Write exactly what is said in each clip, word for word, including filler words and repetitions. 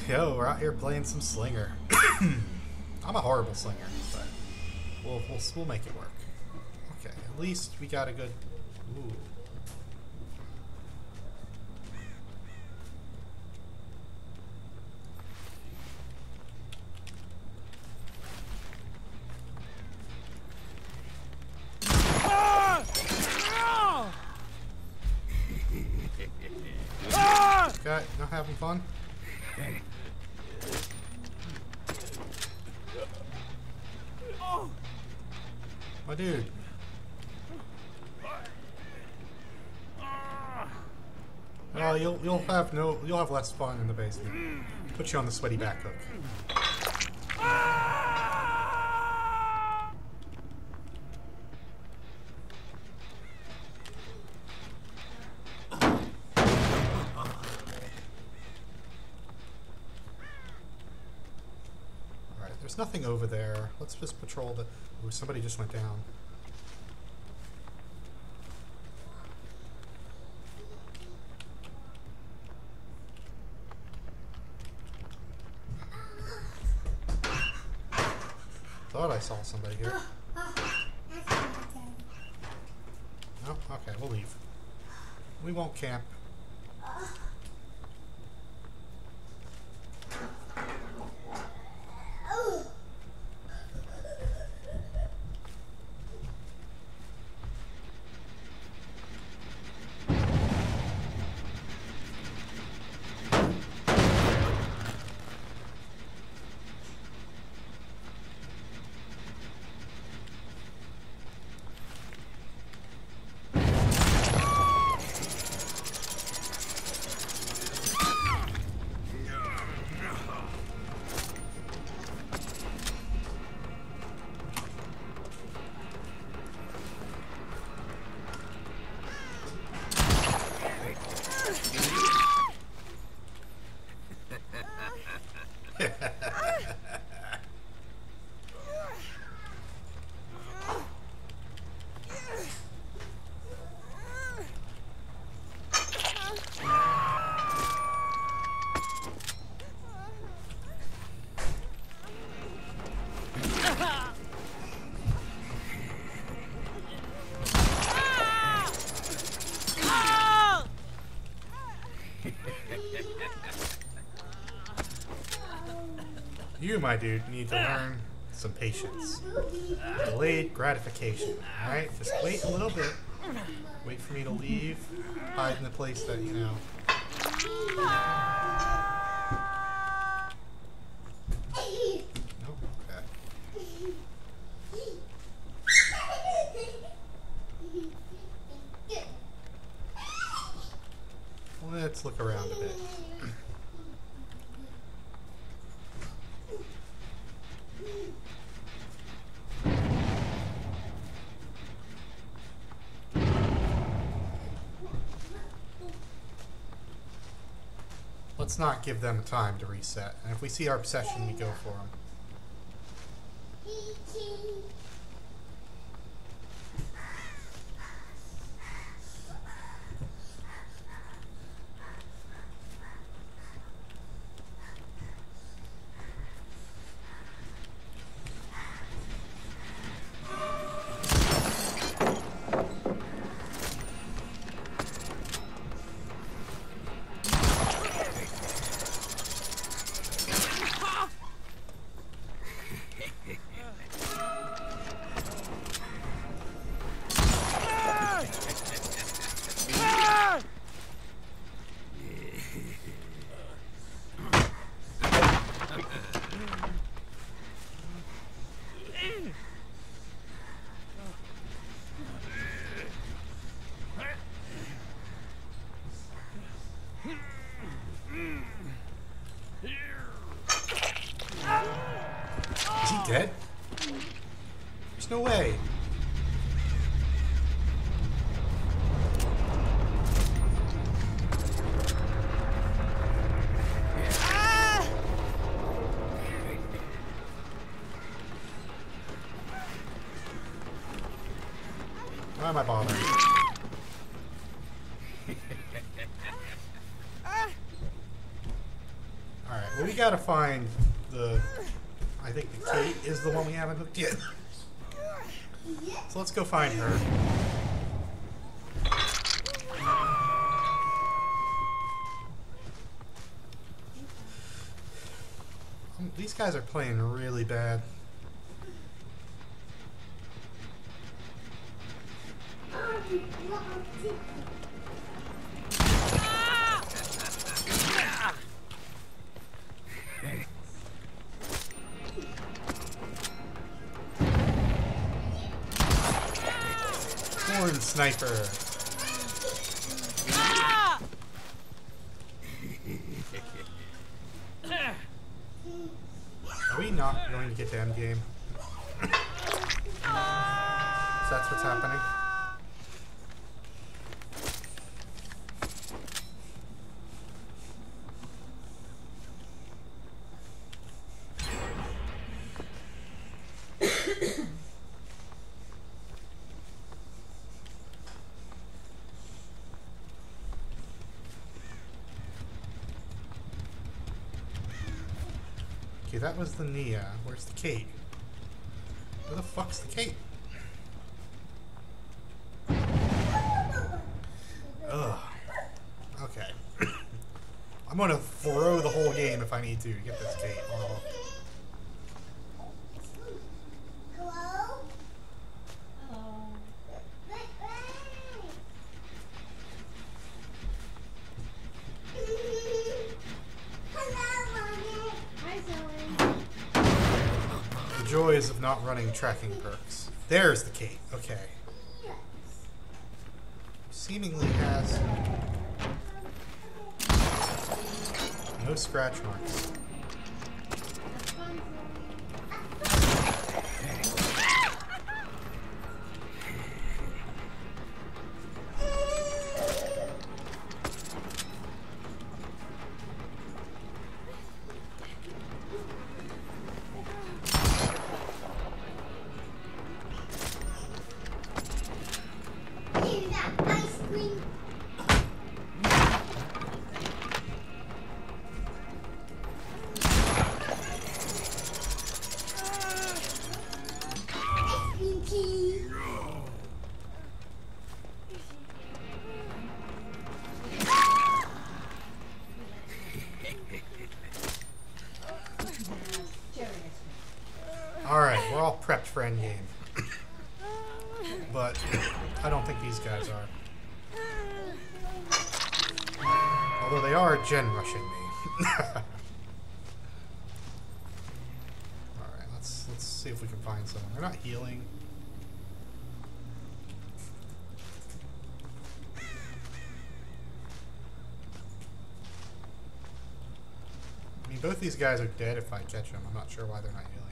Yo, we're out here playing some Slinger. I'm a horrible slinger, but we'll, we'll we'll make it work. Okay, at least we got a good. Ooh. Okay, not having fun? My dude. Oh, you'll you'll have no you'll have less fun in the basement. Put you on the sweaty back hook. Alright, there's nothing over there. Let's just patrol the... Ooh, somebody just went down. Thought I saw somebody here. No? Okay, we'll leave. We won't camp. You, my dude, need to learn some patience. Delayed gratification. Alright? Just wait a little bit. Wait for me to leave. Hide in the place that, you know. Nope. Okay. Let's look around a bit. Let's not give them time to reset. And if we see our obsession, we go for them. Is he dead? There's no way. Why am I bothering? Alright. well, we gotta find the... I think the Kate is the one we haven't hooked yet. So let's go find her. Um, these guys are playing really bad. Horn sniper. Are we not going to get to end game? So that's what's happening. Okay, that was the Nia. Where's the Kate? Where the fuck's the Kate? Ugh. Okay. I'm gonna throw the whole game if I need to to get this Kate. Oh. Joys of not running tracking perks. There's the Kate. Okay. Seemingly has no scratch marks. Alright, we're all prepped for endgame. But I don't think these guys are. Although they are gen rushing me. Alright, let's let's see if we can find someone. They're not healing. I mean, both these guys are dead if I catch them. I'm not sure why they're not healing.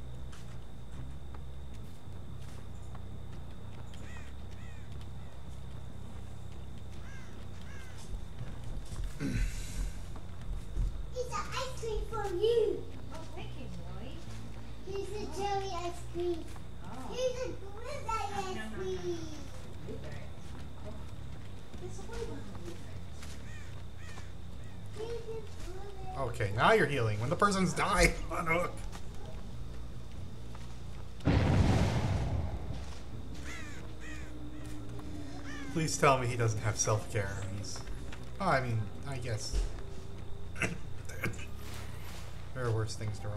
Here's an ice cream for you. Oh, thank you, Zoe. Here's a cherry ice cream. Oh. Here's a blueberry ice cream. Blueberry. Oh. There's a way behind blueberries. Here's a blueberry. Okay, now you're healing. When the person's dying, unhook. Please tell me he doesn't have self-care. He's... Oh, I mean, I guess. There are worse things to run.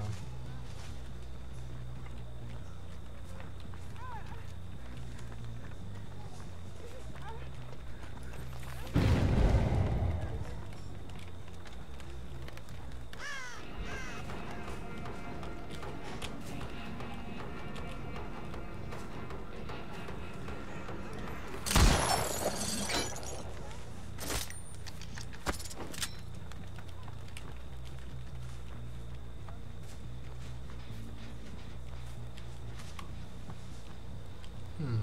Hmm.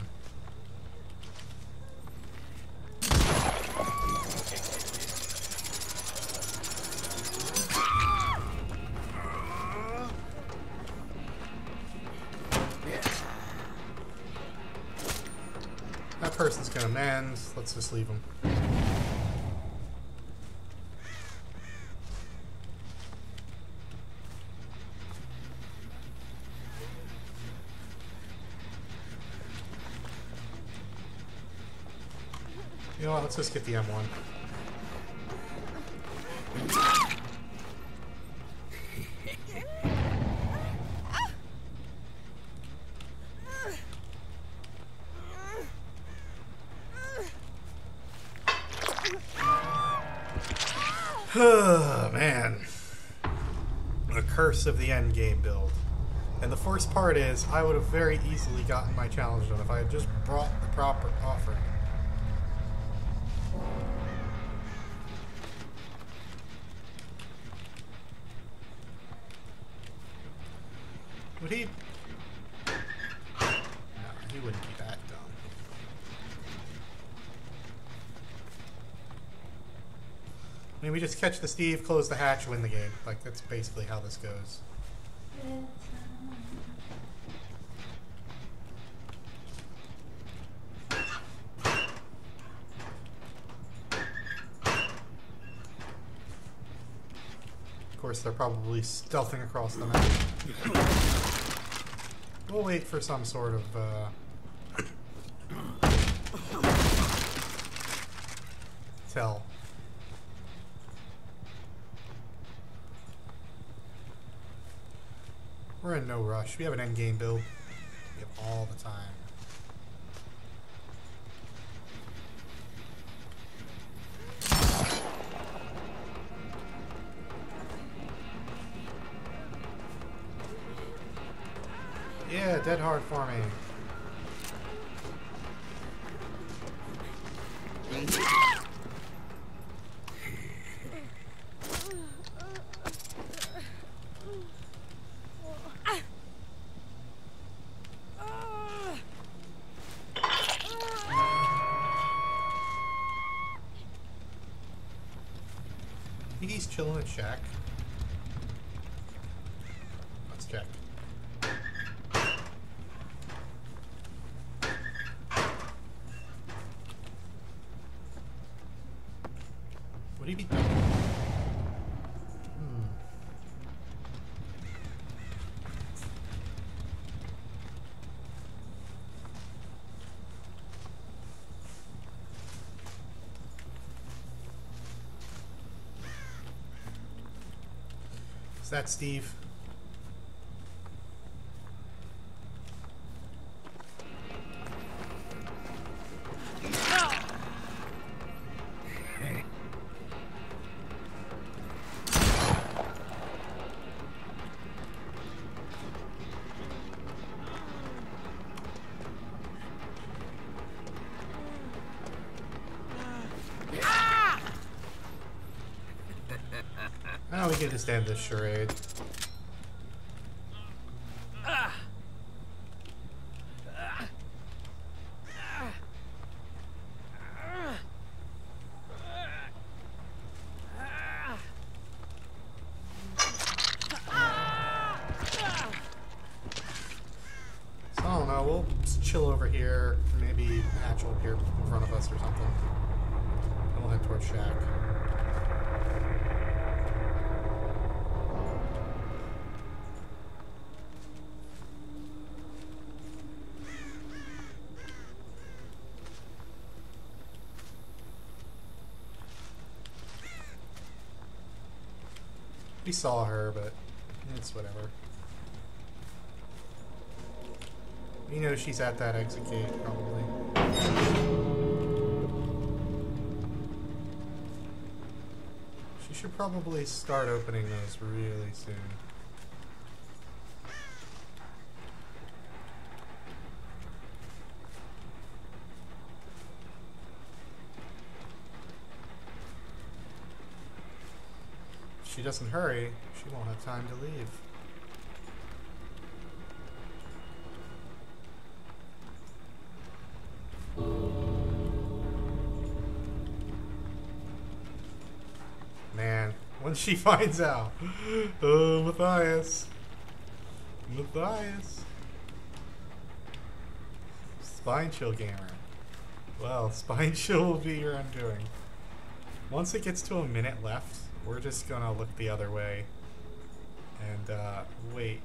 That person's gonna mend. Let's just leave him. You know what, let's just get the M one. Oh, man. The curse of the end game build. And the first part is, I would have very easily gotten my challenge done if I had just brought the proper offering. Would he? No, he wouldn't be that dumb. I mean, we just catch the Steve, close the hatch, win the game. Like, that's basically how this goes. Of course, they're probably stealthing across the map. We'll wait for some sort of, uh... tell. We're in no rush. We have an endgame build. We have all the time. Yeah, dead hard for me. I think he's chilling at shack. Let's check. Would he be done? Hmm. Is that Steve? Now we can just end this charade. So I don't know, we'll just chill over here. Maybe Hatch will appear in front of us or something. And we'll head towards shack. We saw her, but it's whatever. We know she's at that exit gate, probably. She should probably start opening those really soon. If she doesn't hurry, she won't have time to leave. Man, when she finds out. Oh, Matthias. Matthias. Spine chill gamer. Well, spine chill will be your undoing. Once it gets to a minute left, we're just gonna look the other way and uh, wait.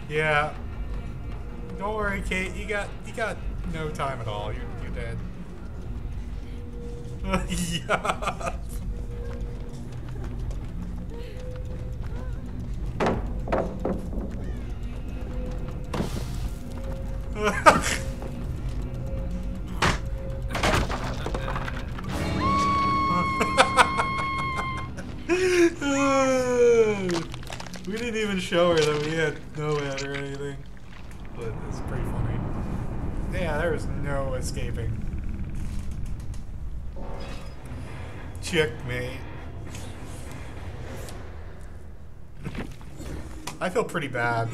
Yeah. Don't worry, Kate. You got you got no time at all. You're you're dead. Yeah. We didn't even show her that we had no head or anything. But it's pretty funny. Yeah, there was no escaping. Checkmate. I feel pretty bad.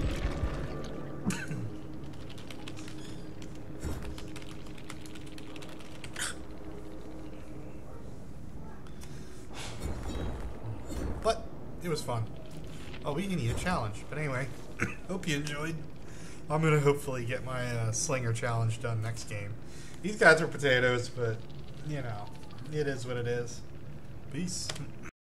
But it was fun. Oh, we need a challenge. But anyway, hope you enjoyed. I'm going to hopefully get my uh, Slinger challenge done next game. These guys are potatoes, but, you know, it is what it is. Peace.